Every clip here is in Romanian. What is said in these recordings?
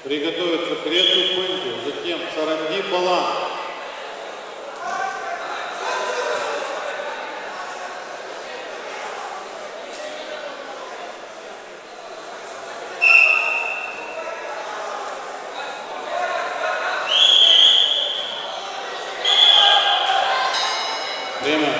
Приготовиться к резу пынту, затем Саранди Балан. Время.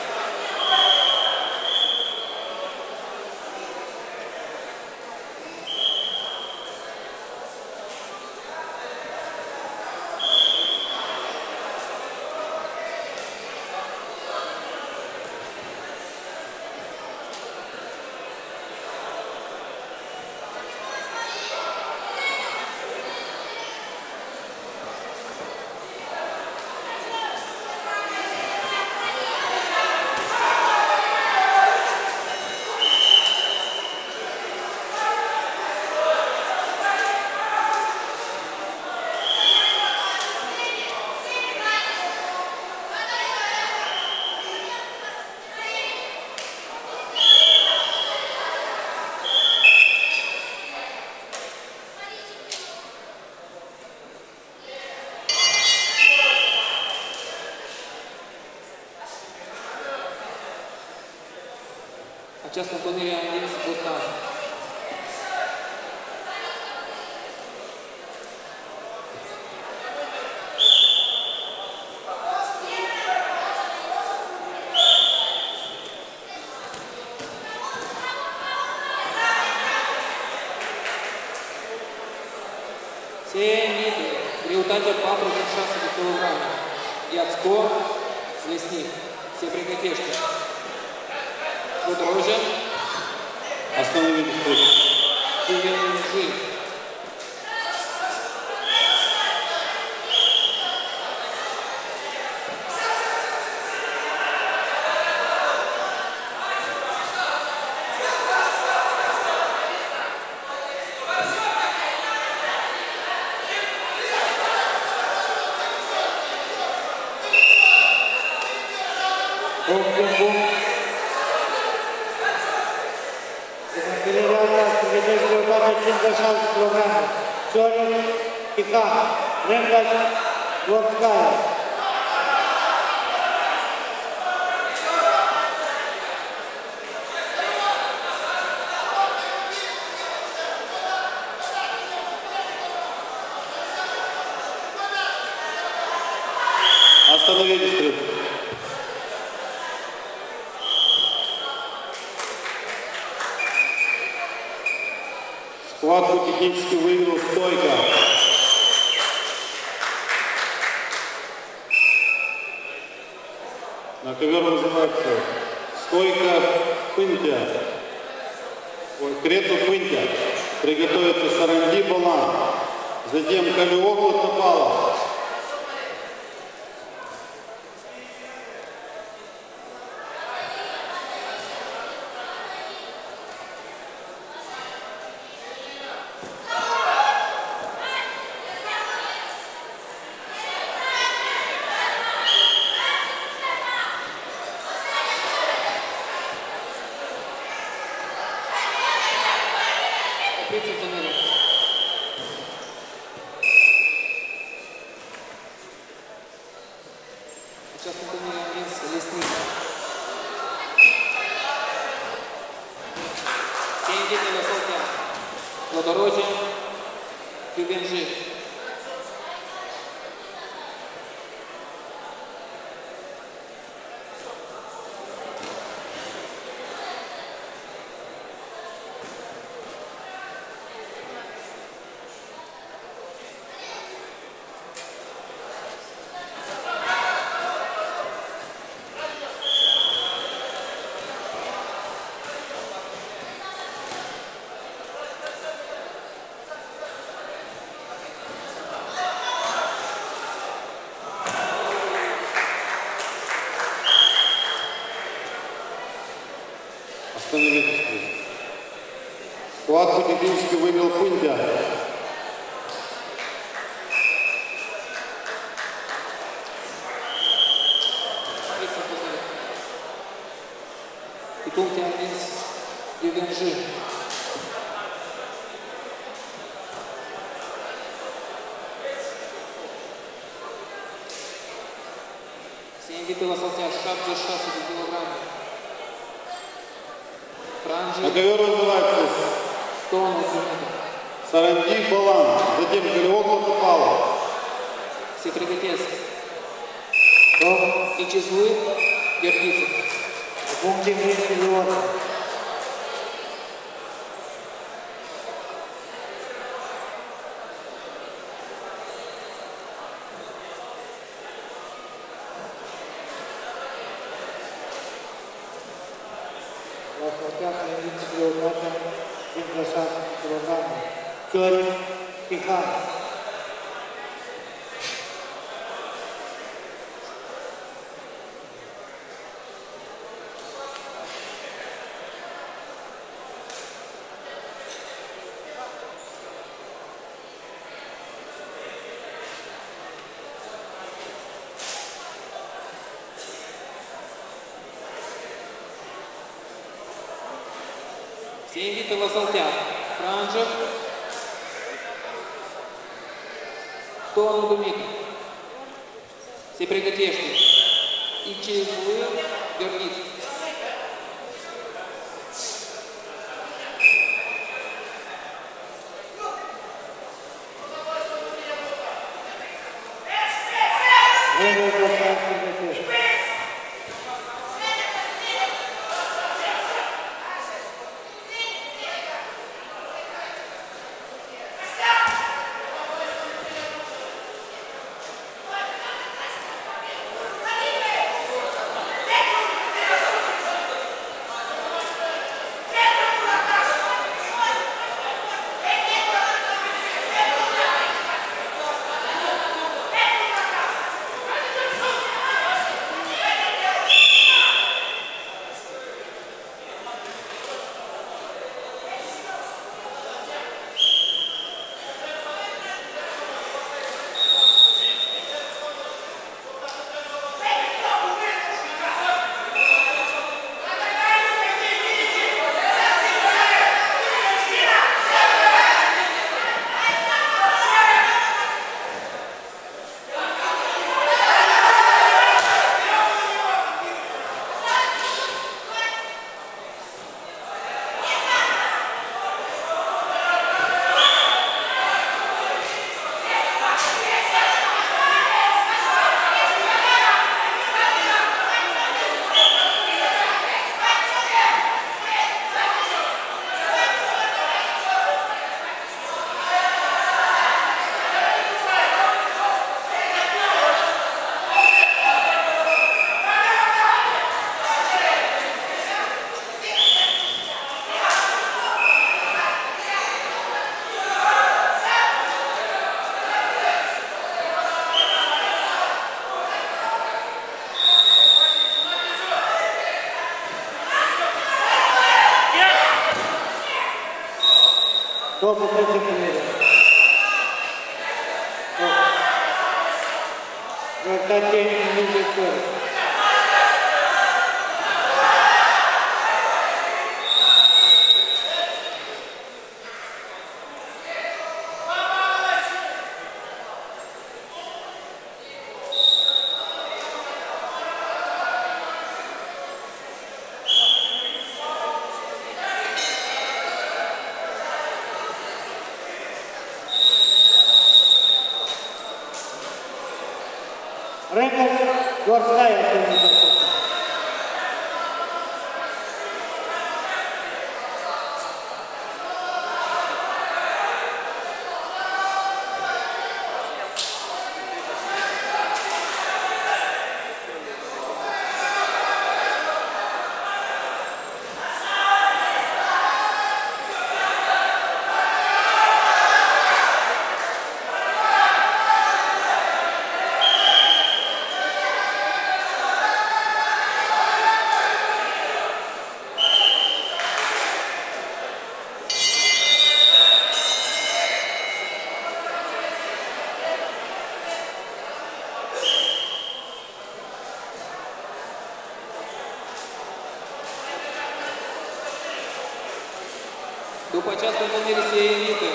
Această întâlnire a adus postaj. Greutatea 46 de kg. Iacko, Lesnic, se pregătește. Подорожен. Остановились встречу. Тюменжи. Черный, Пикап, Ренгас, Ворская. Остановились встречу. Схватку технически выиграл Стойко. На ковер вызывается Стойко Пынтя. Крецу Пынтя. Приготовится Саранди Балан. Затем Калиоглу Топала. Această întâlnire a învins Lesnic. Se invită la Sotia Podorojin, Tюменжи. Остановились встречу. Схватку технически выиграл Пынтя. И пункте Анвинс Тюменжи. invită la saltea 76 de kilograme. Франжи. На ковер вызывается Тонус Зумита. Саранди Балан, затем Галиогла Топала. Все приготовятся. Стоп. И числы Гергица. В пункте вместе живота. La saltea să invită greutatea 56 kg. Ciori Tihan. Все инвиты на салтях. Франжев. Тону Думика. Все приготовьте. И числы Гергица. Время достаточно затяжки. Стоп, уходите примерно. Гравитация не будет. Рынок Горская. După această întâlnire se invită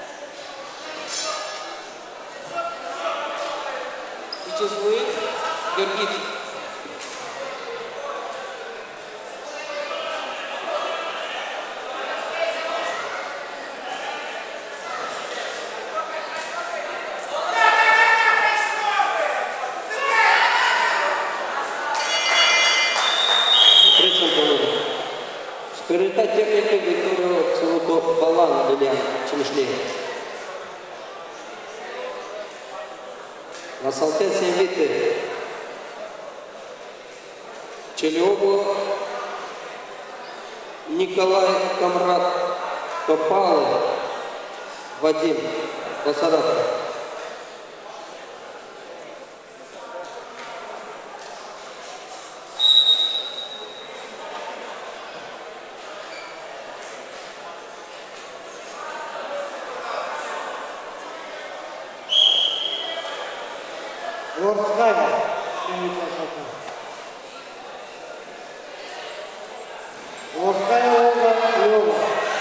Vyacheslav Георгицы. Прiorità tehnică Victoriu obținut-o Balan Lilian Cimișlie. La saltea se invite Celioglu, Nicolae Camrat, Topale, Vadim, Basarab. Горская, 70%. Горская Ольга Лёва.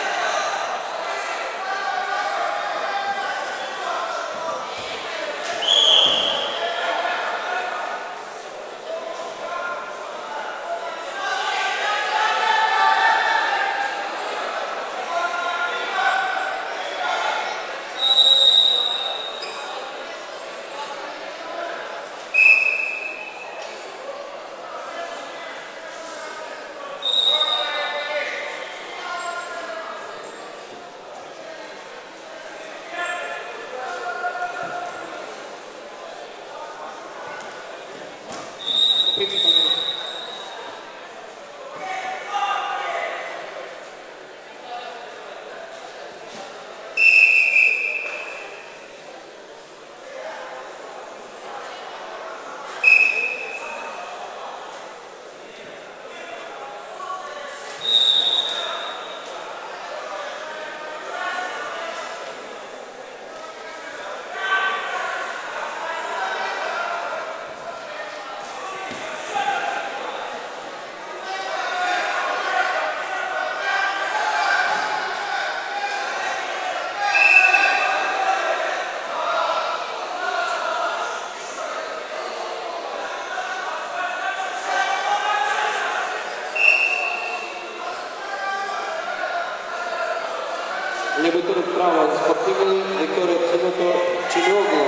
Legătură prava sportivului, Victoriu obținut-o Celioglu.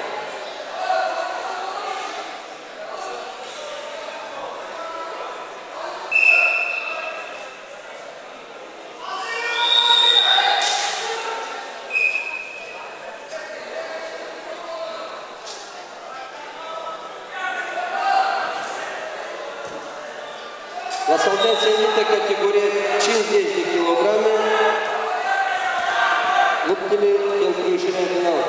La saltea se invită categorie 50 de kilograme, luptele pentru ieșirea în final.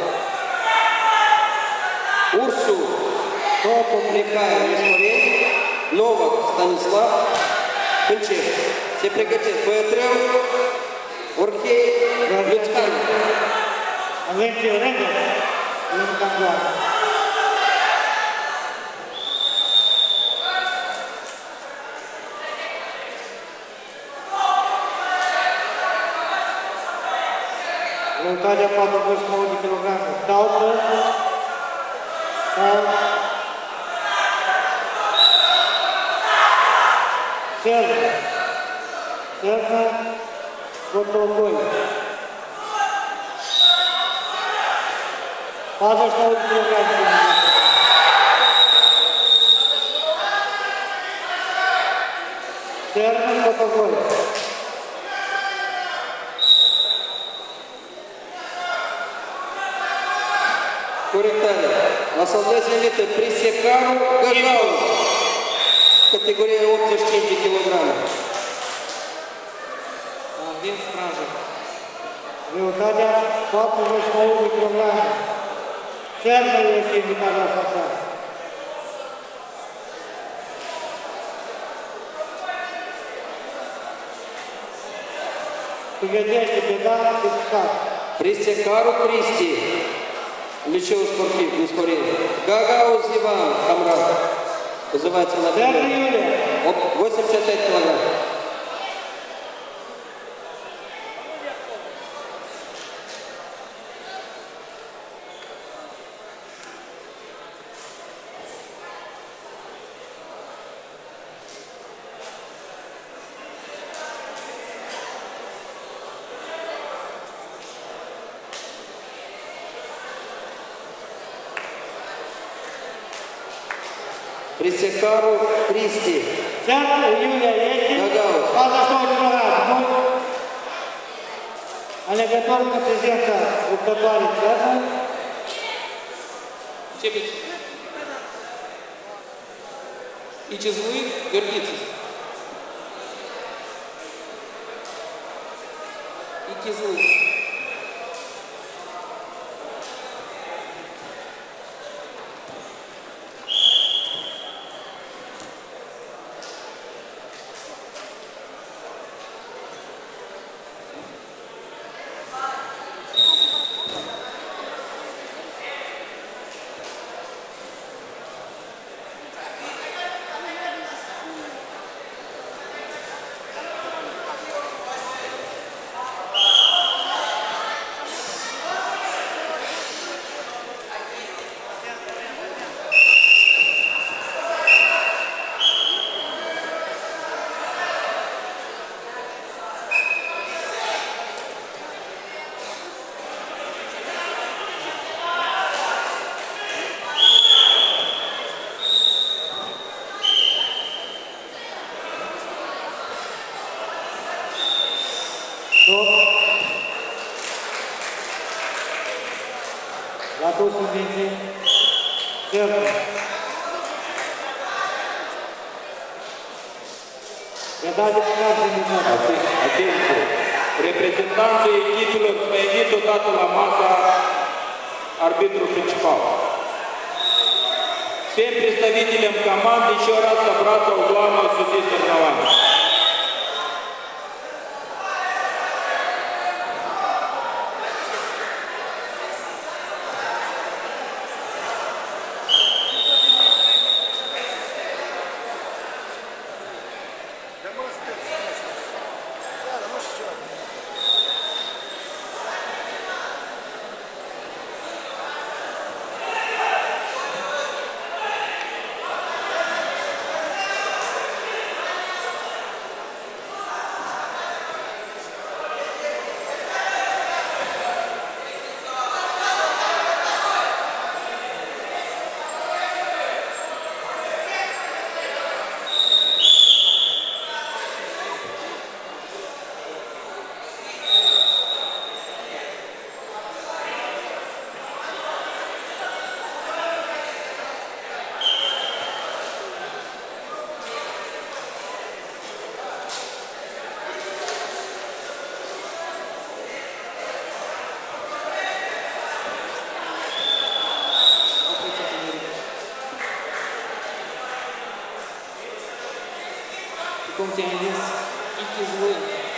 Ursu, Topov Mihai Rismorin, Novak Stanislav, Hânceș. Se pregătesc Băietreu, Orhei, Luțcan. Avem Fiorene, Lunca Doar. Greutatea 49 de kg. Daltă. Cernă. Cernă. Botoloi. 49 de kg. Cernă. Botoloi. Corectare. La saltea se invită Prisecaru Gajau, categoria 85 de kg. Din Strajă. Greutatea 49 de kg. Cernă este invitat la saltea. Pregătește Beda de Pisat. Prisecaru Cristi, liceu sportiv din Sporin. Gagauz Ivan, Camrat. Вызывается на Церна Юлия. 85 килограмм. Prisecaru Cristi. Центр Юлия есть. Гагаус. Подошел килограмм. Аллигаторы на президента Уктатуари Центр. Чепич. И Чизлы Гордицев. И Кизлы. Латусу Бензи. Центр. Предатель каждый минут. Atenție! Reprezentanții echipelor să mai invit odată la masa arbitrul principal. Все представителям команд еще раз собраться у главного судьи соревнований. Cum te-ai învins? И Кизлы.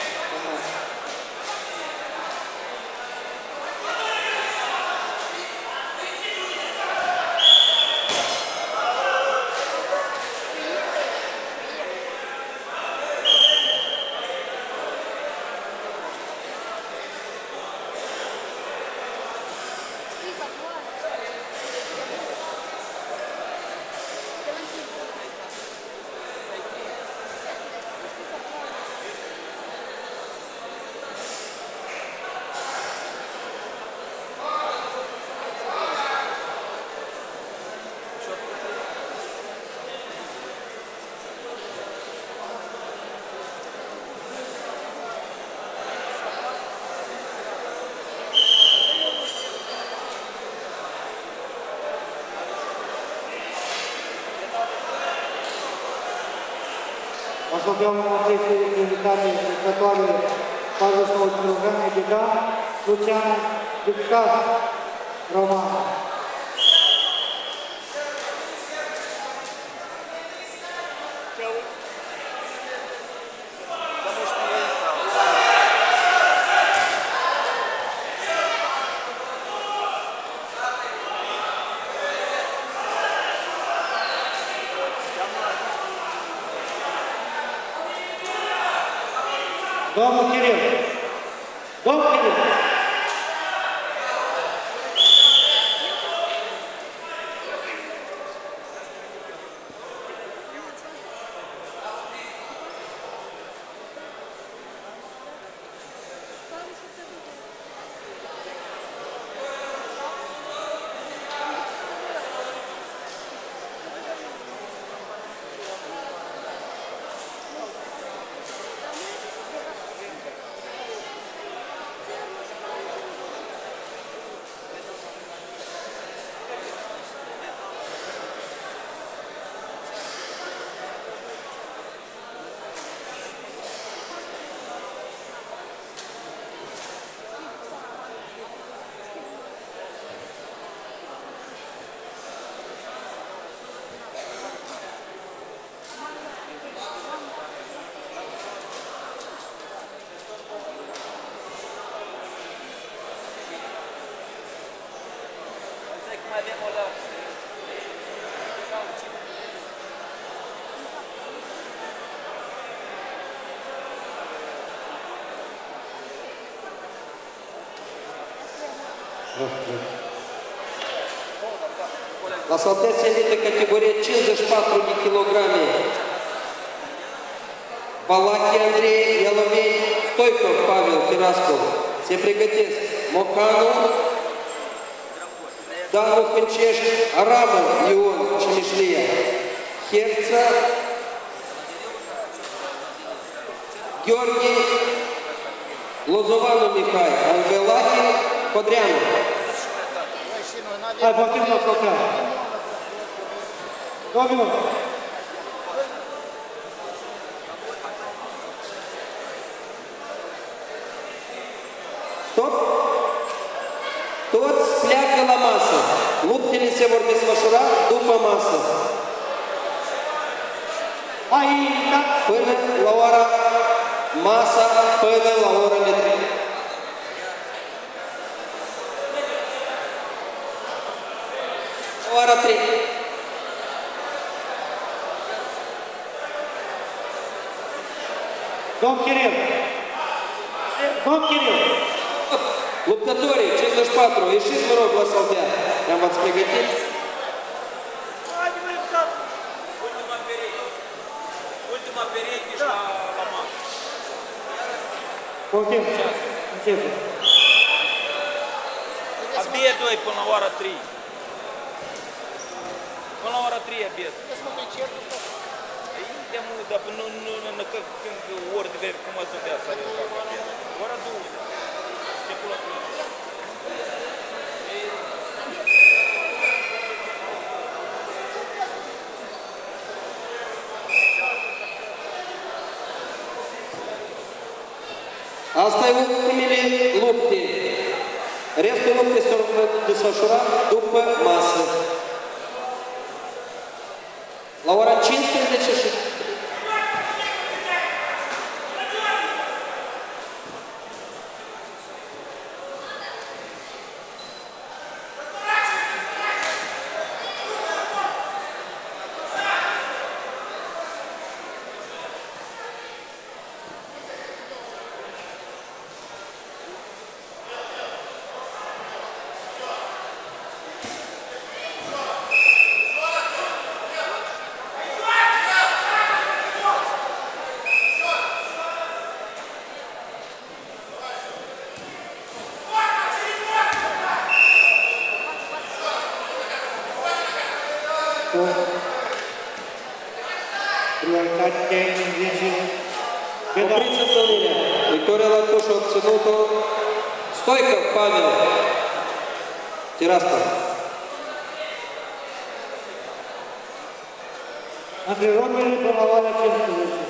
Ascultăm aceste invitare jucătoare 49 kg, Ediga, Lucian Diccar, Roman. Domnul Chiril! Domnul Chiril! La salteția elită categorie 54 de kilograme. Valachi Andrei, Ialoveni, Stoicov Pavel, Tiraspol. Se pregătesc Mocanu, Danu Hânceș, Aramă Ion, Cimișlia, Herța, Gheorghe, Lozovanu Mihai, Angelachi, Codreanu. Hai, Poftim la saltează. 2 minute. Stop! Toți pleacă la masă. Luptele se vor desfășura după masă. Hai, da. Până la ora masa, până la orele 3. Ora 3. Domn Kiril. Domn Kiril. Luptătorii, 54, ieșiți, vă rog, la saltea. I-am v-ați pregătit? Ultima pereche și la masă. Poftim. Începe. Abia 2 până la ora 3. Până la ora 3 abia. De mult, dar nu când ori de veri, cum ați dea să le fac abia. Ora 2. Stepul la 3. Asta e ultimele lupte. Restul lupte se vor desfășura după masă. La ora 15 și... Prioritate de învinge. Opriți întâlnirea. Victoria la Cuș a obținut-o Stoicov Pavel, Tiraspol. Între rondele până la ora 15.